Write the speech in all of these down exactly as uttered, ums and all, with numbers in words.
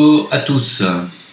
Bonjour à tous.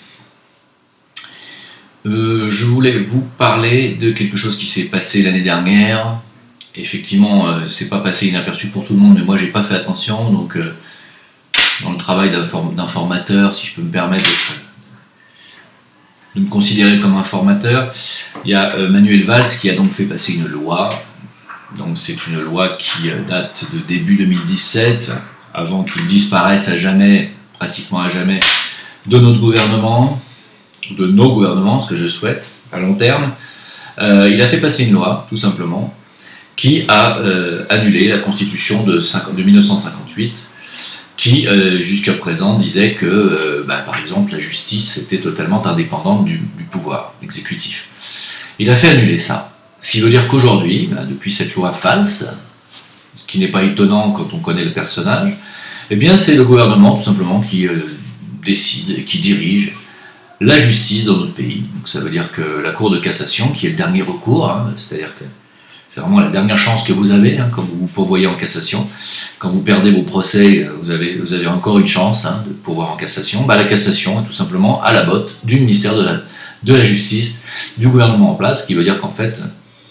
Euh, je voulais vous parler de quelque chose qui s'est passé l'année dernière. Effectivement, euh, c'est pas passé inaperçu pour tout le monde, mais moi j'ai pas fait attention. Donc, euh, dans le travail d'informateur, si je peux me permettre de, de me considérer comme informateur, il y a euh, Manuel Valls qui a donc fait passer une loi. Donc, c'est une loi qui euh, date de début deux mille dix-sept, avant qu'il disparaisse à jamais, pratiquement à jamais, de notre gouvernement, de nos gouvernements, ce que je souhaite à long terme. Euh, il a fait passer une loi, tout simplement, qui a euh, annulé la Constitution de, de mille neuf cent cinquante-huit, qui, euh, jusqu'à présent, disait que, euh, bah, par exemple, la justice était totalement indépendante du, du pouvoir exécutif. Il a fait annuler ça. Ce qui veut dire qu'aujourd'hui, bah, depuis cette loi false, ce qui n'est pas étonnant quand on connaît le personnage, eh bien c'est le gouvernement tout simplement qui euh, décide et qui dirige la justice dans notre pays. Donc ça veut dire que la Cour de cassation, qui est le dernier recours, hein, c'est-à-dire que c'est vraiment la dernière chance que vous avez hein, quand vous vous pourvoyez en cassation. Quand vous perdez vos procès, vous avez, vous avez encore une chance hein, de pourvoir en cassation. Bah, la cassation est tout simplement à la botte du ministère de la, de la Justice, du gouvernement en place, ce qui veut dire qu'en fait,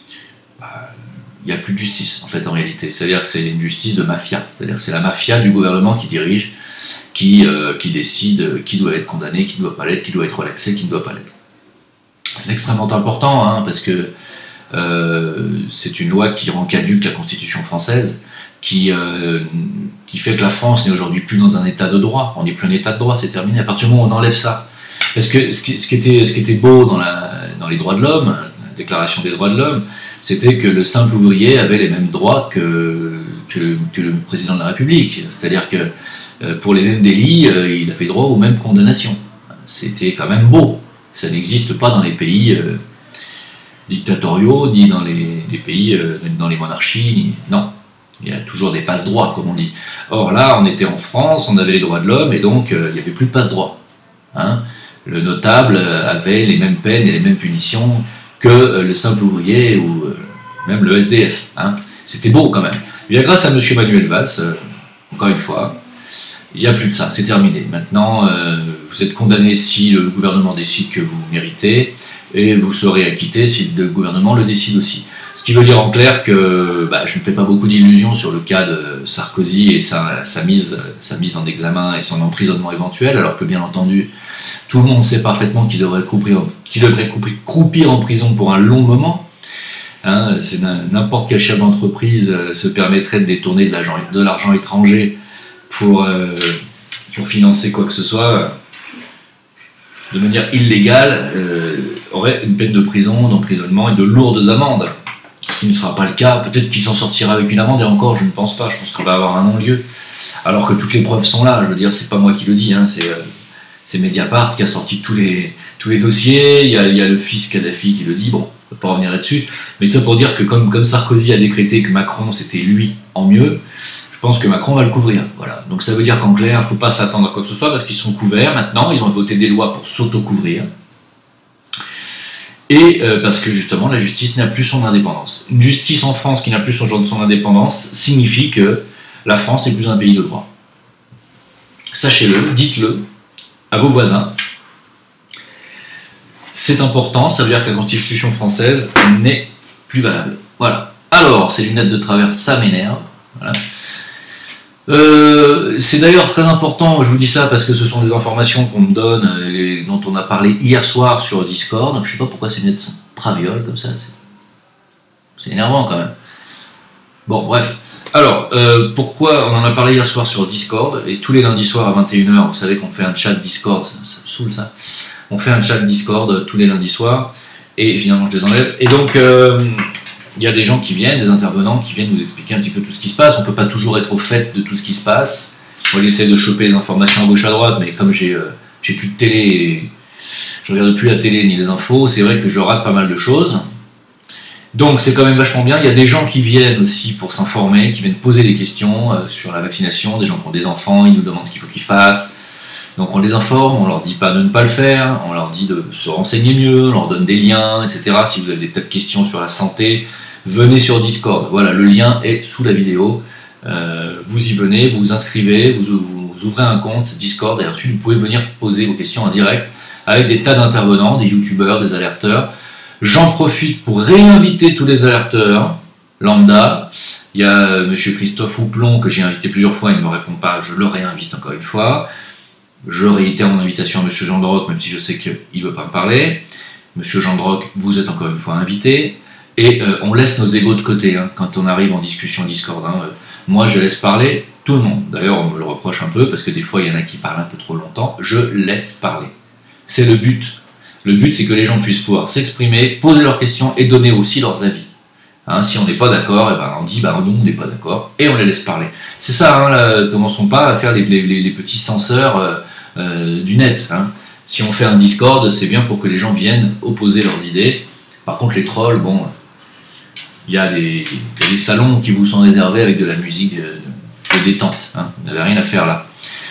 il n'y a plus de justice, en fait, en réalité. C'est-à-dire que c'est une justice de mafia. C'est-à-dire que c'est la mafia du gouvernement qui dirige, qui, euh, qui décide qui doit être condamné, qui ne doit pas l'être, qui doit être relaxé, qui ne doit pas l'être. C'est extrêmement important, hein, parce que euh, c'est une loi qui rend caduque la Constitution française, qui, euh, qui fait que la France n'est aujourd'hui plus dans un état de droit. On n'est plus en état de droit, c'est terminé. À partir du moment où on enlève ça. Parce que ce qui, ce qui, était, ce qui était beau dans, la, dans les droits de l'homme, la Déclaration des droits de l'homme, c'était que le simple ouvrier avait les mêmes droits que, que, le, que le président de la République. C'est-à-dire que euh, pour les mêmes délits, euh, il avait droit aux mêmes condamnations. C'était quand même beau. Ça n'existe pas dans les pays euh, dictatoriaux, ni dans les, les pays, euh, dans les monarchies. Ni... Non, il y a toujours des passe-droits, comme on dit. Or là, on était en France, on avait les droits de l'homme, et donc euh, il n'y avait plus de passe-droits. Hein, le notable avait les mêmes peines et les mêmes punitions que euh, le simple ouvrier ou euh, même le S D F. Hein. C'était beau quand même. Et bien, grâce à M. Manuel Valls, euh, encore une fois, il n'y a plus de ça, c'est terminé. Maintenant, euh, vous êtes condamné si le gouvernement décide que vous méritez, et vous serez acquitté si le gouvernement le décide aussi. Ce qui veut dire en clair que bah, je ne fais pas beaucoup d'illusions sur le cas de Sarkozy et sa, sa, mise, sa mise en examen et son emprisonnement éventuel, alors que bien entendu, tout le monde sait parfaitement qu'il devrait croupir, qu'il devrait croupir en prison pour un long moment. Hein, c'est n'importe quel chef d'entreprise euh, se permettrait de détourner de l'argent, de l'argent étranger pour, euh, pour financer quoi que ce soit euh, de manière illégale, euh, aurait une peine de prison, d'emprisonnement et de lourdes amendes. Ce qui ne sera pas le cas, peut-être qu'il s'en sortira avec une amende, et encore, je ne pense pas, je pense qu'il va avoir un non-lieu. Alors que toutes les preuves sont là, je veux dire, c'est pas moi qui le dis, hein, c'est, euh, c'est Mediapart qui a sorti tous les, tous les dossiers, il y, a, il y a le fils Kadhafi qui le dit, bon, on ne va pas revenir là-dessus, mais tout ça pour dire que comme, comme Sarkozy a décrété que Macron c'était lui en mieux, je pense que Macron va le couvrir. Voilà. Donc ça veut dire qu'en clair, il ne faut pas s'attendre à quoi que ce soit, parce qu'ils sont couverts maintenant, ils ont voté des lois pour s'auto-couvrir. Et euh, parce que justement la justice n'a plus son indépendance. Une justice en France qui n'a plus son, son indépendance signifie que la France n'est plus un pays de droit. Sachez-le, dites-le à vos voisins. C'est important, ça veut dire que la Constitution française n'est plus valable. Voilà. Alors, ces lunettes de travers, ça m'énerve. Voilà. Euh, c'est d'ailleurs très important, je vous dis ça parce que ce sont des informations qu'on me donne et dont on a parlé hier soir sur Discord. Donc, je sais pas pourquoi ces lunettes traviolent comme ça, c'est, c'est énervant quand même. Bon, bref. Alors, euh, pourquoi on en a parlé hier soir sur Discord, et tous les lundis soirs à vingt et une heures, vous savez qu'on fait un chat Discord, ça, ça me saoule ça. On fait un chat Discord tous les lundis soirs, et finalement je les enlève. Et donc, euh, il y a des gens qui viennent, des intervenants qui viennent nous expliquer un petit peu tout ce qui se passe. On ne peut pas toujours être au fait de tout ce qui se passe. Moi, j'essaie de choper les informations à gauche à droite, mais comme j'ai, euh, j'ai plus de télé, et je regarde plus la télé ni les infos, c'est vrai que je rate pas mal de choses. Donc, c'est quand même vachement bien. Il y a des gens qui viennent aussi pour s'informer, qui viennent poser des questions euh, sur la vaccination, des gens qui ont des enfants, ils nous demandent ce qu'il faut qu'ils fassent. Donc, on les informe, on leur dit pas de ne pas le faire, on leur dit de se renseigner mieux, on leur donne des liens, et cetera. Si vous avez des tas de questions sur la santé, venez sur Discord. Voilà, le lien est sous la vidéo. Euh, vous y venez, vous vous inscrivez, vous, vous vous ouvrez un compte Discord et ensuite vous pouvez venir poser vos questions en direct avec des tas d'intervenants, des youtubeurs, des alerteurs. J'en profite pour réinviter tous les alerteurs lambda. Il y a euh, monsieur Christophe Houplon que j'ai invité plusieurs fois, il ne me répond pas, je le réinvite encore une fois. Je réitère mon invitation à monsieur Jean Droc, même si je sais qu'il ne veut pas me parler. Monsieur Jean Droc, vous êtes encore une fois invité. Et euh, on laisse nos égos de côté hein, quand on arrive en discussion Discord. Hein. Euh, moi, je laisse parler tout le monde. D'ailleurs, on me le reproche un peu parce que des fois, il y en a qui parlent un peu trop longtemps. Je laisse parler. C'est le but. Le but, c'est que les gens puissent pouvoir s'exprimer, poser leurs questions et donner aussi leurs avis. Hein, si on n'est pas d'accord, eh ben, on dit bah, nous, on n'est pas d'accord et on les laisse parler. C'est ça, hein, là, commençons pas à faire les, les, les petits censeurs euh, euh, du net. Hein. Si on fait un Discord, c'est bien pour que les gens viennent opposer leurs idées. Par contre, les trolls, bon... Il y, a des, il y a des salons qui vous sont réservés avec de la musique de, de détente. Hein. Vous n'avez rien à faire là.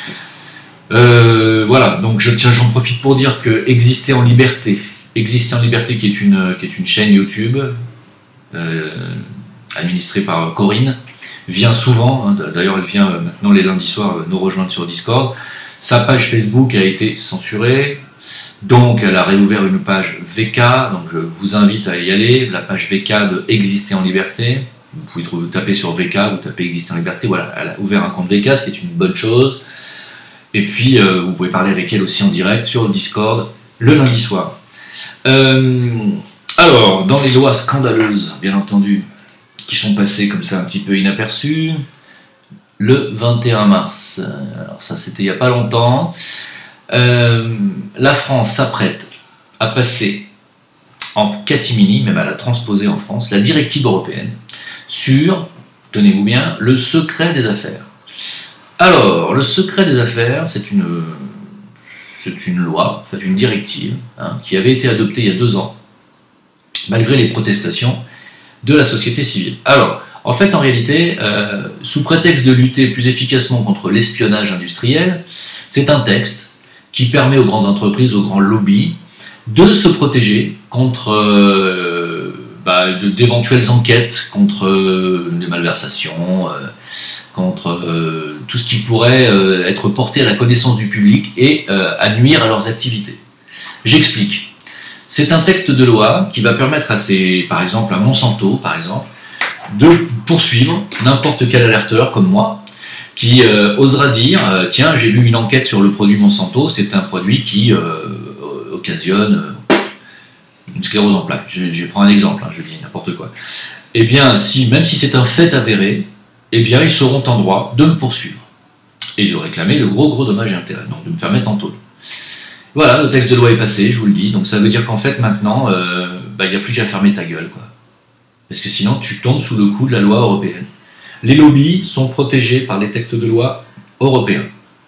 Euh, voilà, donc je, tiens, j'en profite pour dire que Exister en Liberté, Exister en Liberté qui est une, qui est une chaîne YouTube euh, administrée par Corinne, vient souvent, hein, d'ailleurs elle vient maintenant les lundis soirs nous rejoindre sur Discord. Sa page Facebook a été censurée. Donc elle a réouvert une page V K, donc je vous invite à y aller, la page V K de Exister en Liberté. Vous pouvez trouver, taper sur V K, vous tapez Exister en Liberté, voilà, elle a ouvert un compte V K, ce qui est une bonne chose. Et puis euh, vous pouvez parler avec elle aussi en direct sur le Discord le lundi soir. Euh, alors, dans les lois scandaleuses, bien entendu, qui sont passées comme ça un petit peu inaperçues, le vingt et un mars, alors ça c'était il n'y a pas longtemps, Euh, la France s'apprête à passer en catimini, même à la transposer en France, la directive européenne sur, tenez-vous bien, le secret des affaires. Alors, le secret des affaires, c'est une, c'est une loi, en fait une directive, hein, qui avait été adoptée il y a deux ans, malgré les protestations de la société civile. Alors, en fait, en réalité, euh, sous prétexte de lutter plus efficacement contre l'espionnage industriel, c'est un texte qui permet aux grandes entreprises, aux grands lobbies, de se protéger contre euh, bah, d'éventuelles enquêtes, contre euh, des malversations, euh, contre euh, tout ce qui pourrait euh, être porté à la connaissance du public et euh, à nuire à leurs activités. J'explique. C'est un texte de loi qui va permettre à ces, par exemple à Monsanto, par exemple, de poursuivre n'importe quel alerteur comme moi, qui euh, osera dire euh, tiens, j'ai vu une enquête sur le produit Monsanto, c'est un produit qui euh, occasionne euh, une sclérose en plaques. Je, je prends un exemple, hein, je dis n'importe quoi. Eh bien, si, même si c'est un fait avéré, eh bien, ils seront en droit de me poursuivre et de réclamer le gros gros dommage et intérêt, donc de me faire mettre en taule. Voilà, le texte de loi est passé, je vous le dis, donc ça veut dire qu'en fait maintenant, euh, bah, il n'y a plus qu'à fermer ta gueule, quoi. Parce que sinon, tu tombes sous le coup de la loi européenne. Les lobbies sont protégés par les textes de loi européens.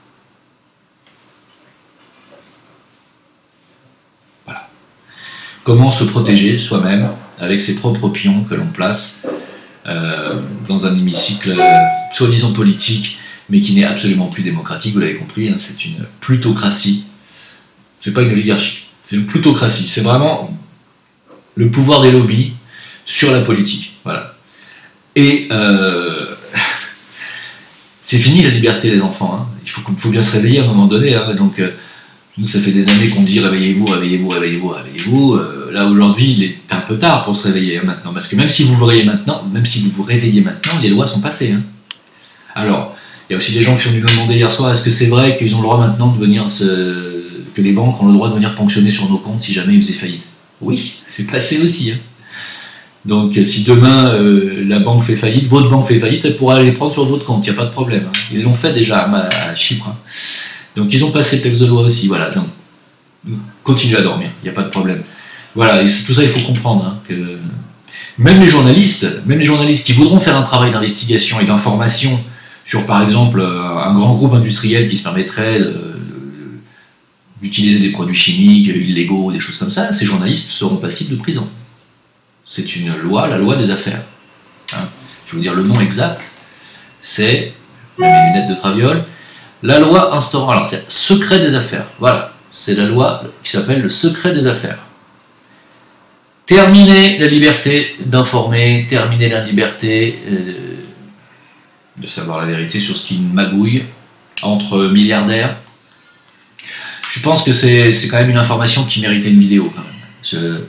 Voilà. Comment se protéger soi-même avec ses propres pions que l'on place euh, dans un hémicycle euh, soi-disant politique, mais qui n'est absolument plus démocratique, vous l'avez compris, hein, c'est une plutocratie. C'est pas une oligarchie, c'est une plutocratie. C'est vraiment le pouvoir des lobbies sur la politique. Voilà. Et euh, c'est fini la liberté des enfants. Hein. Il faut, faut bien se réveiller à un moment donné. Hein. Donc, euh, nous, ça fait des années qu'on dit réveillez-vous, réveillez-vous, réveillez-vous, réveillez-vous. Euh, là, aujourd'hui, il est un peu tard pour se réveiller hein, maintenant. Parce que même si vous vous réveillez maintenant, même si vous vous réveillez maintenant, les lois sont passées. Hein. Alors, il y a aussi des gens qui sont venus nous demander hier soir est-ce que c'est vrai qu'ils ont le droit maintenant de venir se... que les banques ont le droit de venir ponctionner sur nos comptes si jamais ils faisaient faillite. Oui, c'est passé aussi. Hein. Donc si demain euh, la banque fait faillite, votre banque fait faillite, elle pourra les prendre sur votre compte, il n'y a pas de problème. Hein. Ils l'ont fait déjà à, à Chypre. Hein. Donc ils ont passé le texte de loi aussi, voilà. Donc, continuez à dormir, il n'y a pas de problème. Voilà, et tout ça il faut comprendre. Hein, que même les journalistes, même les journalistes qui voudront faire un travail d'investigation et d'information sur par exemple un grand groupe industriel qui se permettrait de, d'utiliser des produits chimiques illégaux, des choses comme ça, ces journalistes seront passibles de prison. C'est une loi, la loi des affaires. Hein. Je vais vous dire le nom exact, c'est, mes lunettes de traviole, la loi instaurant, alors c'est secret des affaires, voilà, c'est la loi qui s'appelle le secret des affaires. Terminer la liberté d'informer, terminer la liberté euh, de savoir la vérité sur ce qui magouille, entre milliardaires. Je pense que c'est quand même une information qui méritait une vidéo quand même. Je,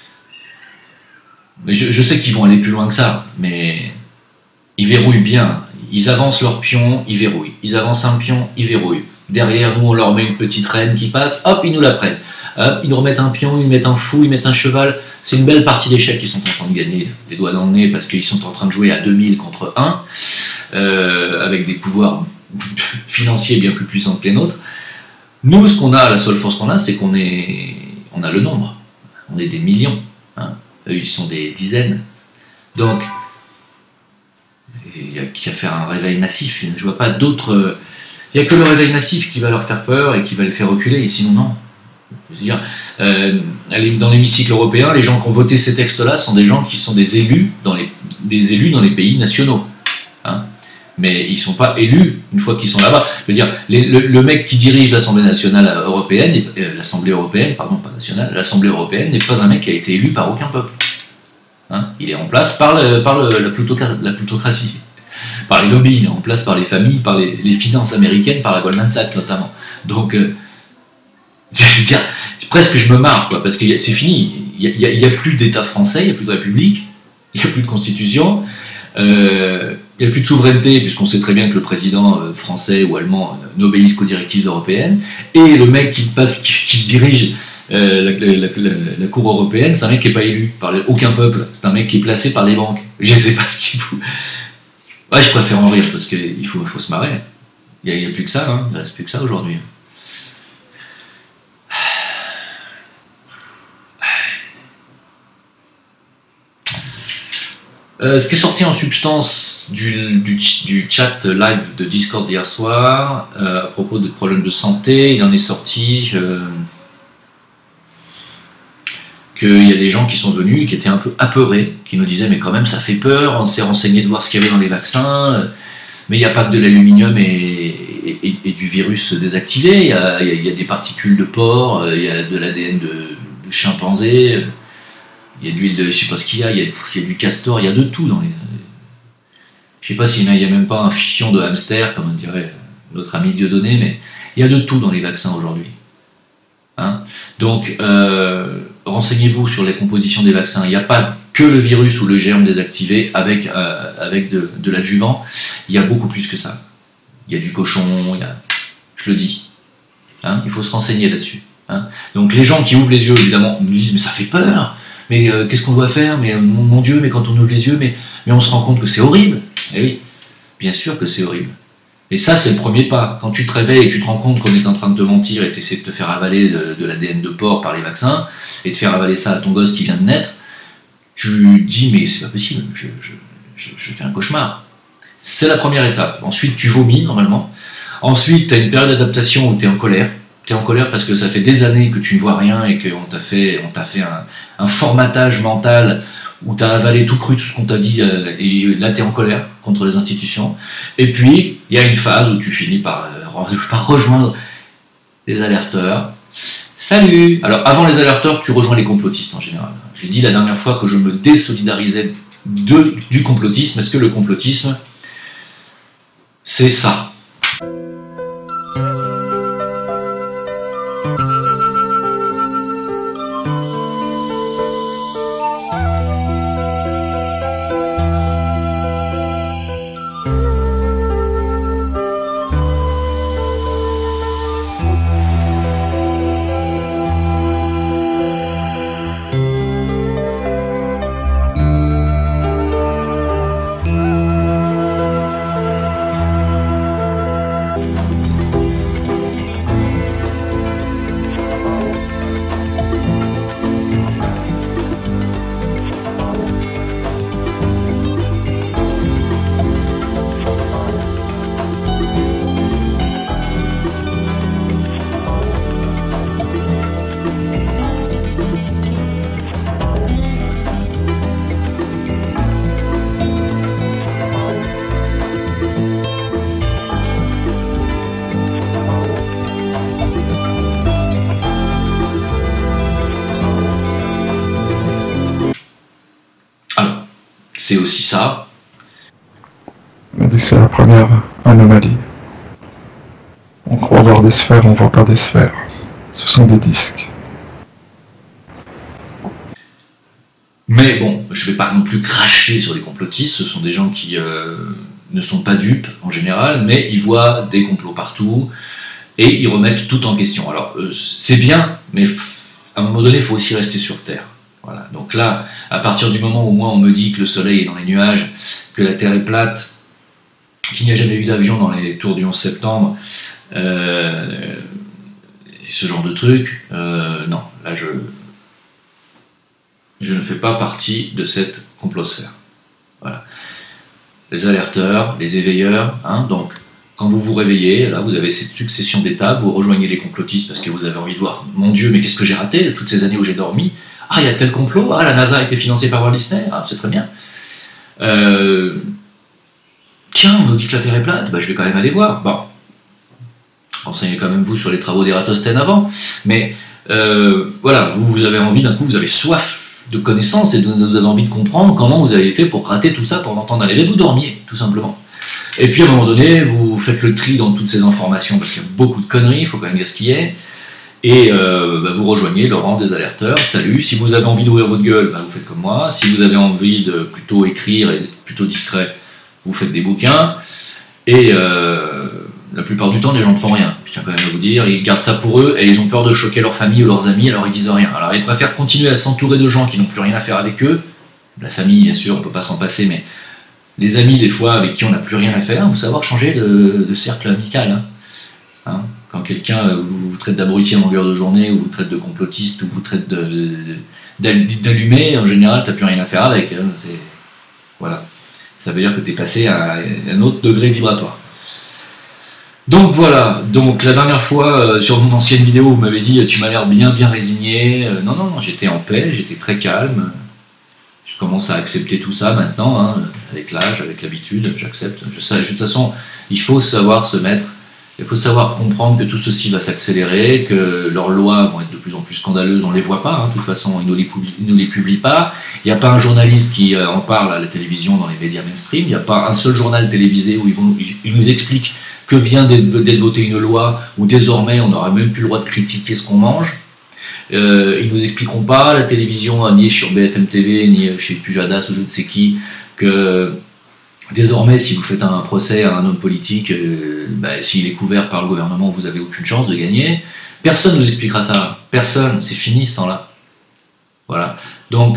je, je sais qu'ils vont aller plus loin que ça, mais ils verrouillent bien. Ils avancent leur pion, ils verrouillent. Ils avancent un pion, ils verrouillent. Derrière nous, on leur met une petite reine qui passe, hop, ils nous la prennent. Hop, ils nous remettent un pion, ils mettent un fou, ils mettent un cheval. C'est une belle partie d'échecs qu'ils sont en train de gagner, les doigts dans le nez, parce qu'ils sont en train de jouer à deux mille contre un, euh, avec des pouvoirs financiers bien plus puissants que les nôtres. Nous, ce qu'on a, la seule force qu'on a, c'est qu'on est, on a le nombre. On est des millions. Hein. Eux, ils sont des dizaines. Donc, il n'y a qu'à faire un réveil massif. Je ne vois pas d'autres... Il n'y a que le réveil massif qui va leur faire peur et qui va les faire reculer, et sinon non. Je veux dire, euh, dans l'hémicycle européen, les gens qui ont voté ces textes-là sont des gens qui sont des élus dans les, des élus dans les pays nationaux. Hein. Mais ils ne sont pas élus une fois qu'ils sont là-bas. Je veux dire, les, le, le mec qui dirige l'Assemblée nationale européenne, euh, l'Assemblée européenne, pardon, pas nationale, l'Assemblée européenne n'est pas un mec qui a été élu par aucun peuple. Hein. Il est en place par, le, par le, la, plutocratie, la plutocratie, par les lobbies, il est en place par les familles, par les, les finances américaines, par la Goldman Sachs notamment. Donc, euh, je veux dire, presque je me marre, quoi, parce que c'est fini. Il n'y a, a, a plus d'État français, il n'y a plus de République, il n'y a plus de Constitution, euh, il n'y a plus de souveraineté, puisqu'on sait très bien que le président français ou allemand n'obéisse qu'aux directives européennes, et le mec qui, passe, qui, qui dirige euh, la, la, la, la Cour européenne, c'est un mec qui n'est pas élu par aucun peuple, c'est un mec qui est placé par les banques. Je ne sais pas ce qu'il faut. Ouais, je préfère en rire, parce qu'il faut, faut se marrer. Il n'y a, a plus que ça, hein. Il ne reste plus que ça aujourd'hui. Euh, ce qui est sorti en substance du, du, du chat live de Discord d'hier soir, euh, à propos de problèmes de santé, il en est sorti euh, qu'il y a des gens qui sont venus, qui étaient un peu apeurés, qui nous disaient mais quand même ça fait peur, on s'est renseigné de voir ce qu'il y avait dans les vaccins, mais il n'y a pas que de l'aluminium et, et, et, et du virus désactivé, il y a, il y a, il y a des particules de porc, il y a de l'A D N de, de chimpanzé, il y a de l'huile de, je sais pas ce qu'il y a, il y a, il y a du castor, il y a de tout dans les... Je sais pas s'il n'y a même pas un fion de hamster, comme dirait notre ami Dieudonné, mais il y a de tout dans les vaccins aujourd'hui. Hein, donc, euh, renseignez-vous sur les compositions des vaccins. Il n'y a pas que le virus ou le germe désactivé avec, euh, avec de, de l'adjuvant. Il y a beaucoup plus que ça. Il y a du cochon, il y a... je le dis. Hein, il faut se renseigner là-dessus. Hein. Donc, les gens qui ouvrent les yeux, évidemment, nous disent « mais ça fait peur !» Mais euh, qu'est-ce qu'on doit faire? Mais mon, mon Dieu, mais quand on ouvre les yeux, mais, mais on se rend compte que c'est horrible. Eh oui, bien sûr que c'est horrible. Et ça, c'est le premier pas. Quand tu te réveilles et que tu te rends compte qu'on est en train de te mentir et que tu essaies de te faire avaler de, de l'A D N de porc par les vaccins, et de faire avaler ça à ton gosse qui vient de naître, tu dis, mais c'est pas possible, je, je, je, je fais un cauchemar. C'est la première étape. Ensuite, tu vomis, normalement. Ensuite, tu as une période d'adaptation où tu es en colère. Tu es en colère parce que ça fait des années que tu ne vois rien et qu'on t'a fait, on t'a fait un, un formatage mental où tu as avalé tout cru, tout ce qu'on t'a dit, euh, et là tu es en colère contre les institutions. Et puis, il y a une phase où tu finis par, euh, par rejoindre les alerteurs. Salut! Alors, avant les alerteurs, tu rejoins les complotistes en général. J'ai dit la dernière fois que je me désolidarisais de, du complotisme. Est-ce que le complotisme, c'est ça? C'est aussi ça. On dit que c'est la première anomalie. On croit voir des sphères, on voit pas des sphères. Ce sont des disques. Mais bon, je vais pas non plus cracher sur les complotistes, ce sont des gens qui euh, ne sont pas dupes en général, mais ils voient des complots partout et ils remettent tout en question. Alors euh, c'est bien, mais à un moment donné, il faut aussi rester sur Terre. Voilà. Donc là, à partir du moment où moi on me dit que le soleil est dans les nuages, que la Terre est plate, qu'il n'y a jamais eu d'avion dans les tours du onze septembre, euh, ce genre de trucs, euh, non, là je... je ne fais pas partie de cette complosphère. Voilà. Les alerteurs, les éveilleurs, hein, donc quand vous vous réveillez, là vous avez cette succession d'étapes, vous rejoignez les complotistes parce que vous avez envie de voir, mon Dieu, mais qu'est-ce que j'ai raté de toutes ces années où j'ai dormi? Ah, il y a tel complot, ah, la NASA a été financée par Walt Disney, ah, c'est très bien. Euh... Tiens, on nous dit que la Terre est plate, bah, je vais quand même aller voir. Bon, renseignez quand même vous sur les travaux d'Ératosthène avant, mais euh, voilà, vous, vous avez envie d'un coup, vous avez soif de connaissances et de, vous avez envie de comprendre comment vous avez fait pour rater tout ça pendant tant d'années. Mais vous dormiez, tout simplement. Et puis à un moment donné, vous faites le tri dans toutes ces informations, parce qu'il y a beaucoup de conneries, il faut quand même dire ce qu'il y a, et euh, bah, vous rejoignez le rang des alerteurs. Salut, si vous avez envie d'ouvrir votre gueule, bah, vous faites comme moi. Si vous avez envie de plutôt écrire et d'être plutôt discret, vous faites des bouquins. Et euh, la plupart du temps, les gens ne font rien. Je tiens quand même à vous dire, ils gardent ça pour eux et ils ont peur de choquer leur famille ou leurs amis, alors ils disent rien. Alors ils préfèrent continuer à s'entourer de gens qui n'ont plus rien à faire avec eux. La famille, bien sûr, on ne peut pas s'en passer, mais les amis, des fois, avec qui on n'a plus rien à faire, il faut savoir changer de, de cercle amical. Hein. Hein, quand quelqu'un vous traite d'abruti en longueur de journée, ou vous traite de complotiste, ou vous traite d'allumé, en général, tu n'as plus rien à faire avec. Hein, voilà. Ça veut dire que tu es passé à un autre degré vibratoire. Donc voilà, donc la dernière fois, euh, sur mon ancienne vidéo, vous m'avez dit tu m'as l'air bien bien résigné. Euh, non, non, non, j'étais en paix, j'étais très calme. Je commence à accepter tout ça maintenant, hein, avec l'âge, avec l'habitude, j'accepte. Je sais, de toute façon, il faut savoir se mettre, il faut savoir comprendre que tout ceci va s'accélérer, que leurs lois vont être de plus en plus scandaleuses, on ne les voit pas, hein, de toute façon, ils ne les publient, ils ne les publient pas. Il n'y a pas un journaliste qui euh, en parle à la télévision, dans les médias mainstream, il n'y a pas un seul journal télévisé où ils, vont, ils, ils nous expliquent que vient d'être votée une loi où désormais on n'aura même plus le droit de critiquer ce qu'on mange. Euh, ils ne nous expliqueront pas à la télévision, ni sur B F M T V, ni chez Pujadas ou je ne sais qui, que désormais si vous faites un procès à un homme politique, euh, bah, s'il est couvert par le gouvernement, vous n'avez aucune chance de gagner. Personne ne nous expliquera ça. Personne. C'est fini ce temps-là. Voilà. Donc,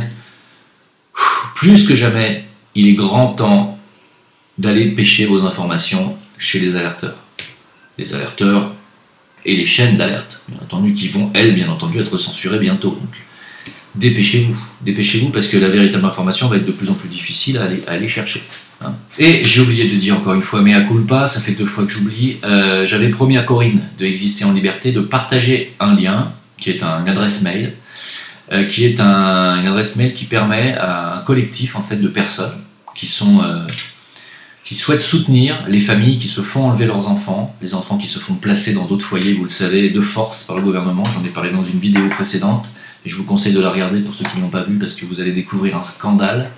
plus que jamais, il est grand temps d'aller pêcher vos informations chez les alerteurs. Les alerteurs et les chaînes d'alerte, bien entendu, qui vont, elles, bien entendu, être censurées bientôt. Donc, dépêchez-vous, dépêchez-vous, parce que la véritable information va être de plus en plus difficile à aller, à aller chercher. Hein. Et j'ai oublié de dire encore une fois, mais à culpa, ça fait deux fois que j'oublie, euh, j'avais promis à Corinne de Exister en Liberté de partager un lien, qui est un, une adresse mail, euh, qui est un, une adresse mail qui permet à un collectif en fait, de personnes qui sont... Euh, qui souhaitent soutenir les familles qui se font enlever leurs enfants, les enfants qui se font placer dans d'autres foyers, vous le savez, de force par le gouvernement. J'en ai parlé dans une vidéo précédente, et je vous conseille de la regarder pour ceux qui ne l'ont pas vue, parce que vous allez découvrir un scandale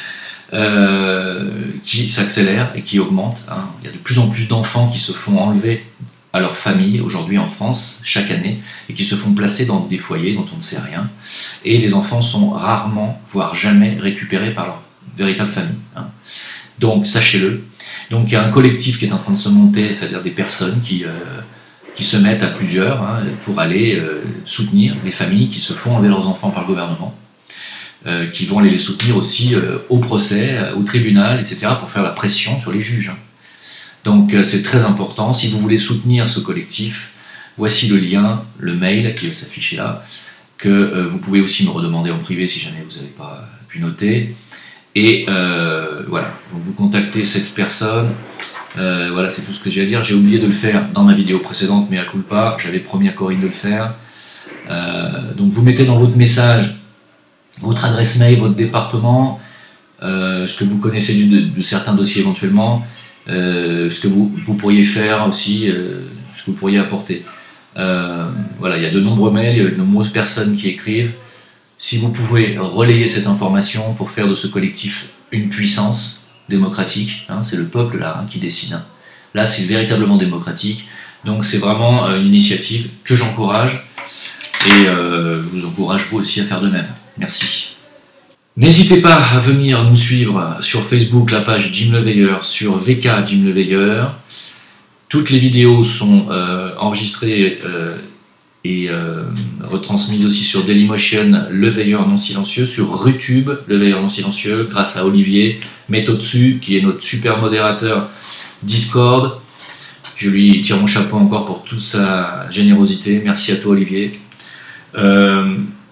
euh, qui s'accélère et qui augmente. Hein. Il y a de plus en plus d'enfants qui se font enlever à leur famille, aujourd'hui en France, chaque année, et qui se font placer dans des foyers dont on ne sait rien. Et les enfants sont rarement, voire jamais, récupérés par leur véritable famille. Hein. Donc, sachez-le. Donc, il y a un collectif qui est en train de se monter, c'est-à-dire des personnes qui, euh, qui se mettent à plusieurs hein, pour aller euh, soutenir les familles qui se font enlever leurs enfants par le gouvernement, euh, qui vont aller les soutenir aussi euh, au procès, euh, au tribunal, et cetera, pour faire la pression sur les juges. Hein. Donc, euh, c'est très important. Si vous voulez soutenir ce collectif, voici le lien, le mail qui va s'afficher là, que euh, vous pouvez aussi me redemander en privé si jamais vous n'avez pas pu noter. Et euh, voilà, donc vous contactez cette personne, euh, voilà c'est tout ce que j'ai à dire. J'ai oublié de le faire dans ma vidéo précédente, mais à culpa, j'avais promis à Corinne de le faire. Euh, donc vous mettez dans votre message votre adresse mail, votre département, euh, ce que vous connaissez du, de, de certains dossiers éventuellement, euh, ce que vous, vous pourriez faire aussi, euh, ce que vous pourriez apporter. Euh, voilà, il y a de nombreux mails, il y a de nombreuses personnes qui écrivent. Si vous pouvez relayer cette information pour faire de ce collectif une puissance démocratique, hein, c'est le peuple là hein, qui décide. Hein. Là, c'est véritablement démocratique. Donc c'est vraiment euh, une initiative que j'encourage, et euh, je vous encourage vous aussi à faire de même. Merci. N'hésitez pas à venir nous suivre sur Facebook, la page Jim Le Veilleur, sur V K Jim Le Veilleur. Toutes les vidéos sont euh, enregistrées euh, et euh, retransmises aussi sur Dailymotion, Le Veilleur non silencieux, sur Rutube, Le Veilleur non silencieux, grâce à Olivier Métotsu, qui est notre super modérateur Discord. Je lui tire mon chapeau encore pour toute sa générosité. Merci à toi, Olivier. Euh,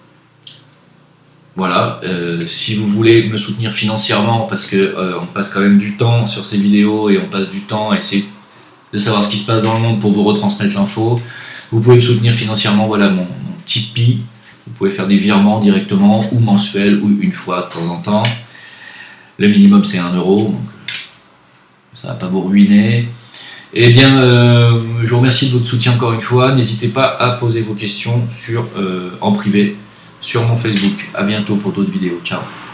Voilà, euh, si vous voulez me soutenir financièrement, parce que euh, on passe quand même du temps sur ces vidéos et on passe du temps à essayer de savoir ce qui se passe dans le monde pour vous retransmettre l'info, vous pouvez me soutenir financièrement, voilà mon, mon Tipeee. Vous pouvez faire des virements directement ou mensuels ou une fois de temps en temps. Le minimum c'est un euro, donc ça va pas vous ruiner. Eh bien, euh, je vous remercie de votre soutien encore une fois. N'hésitez pas à poser vos questions sur, euh, en privé sur mon Facebook. A bientôt pour d'autres vidéos. Ciao.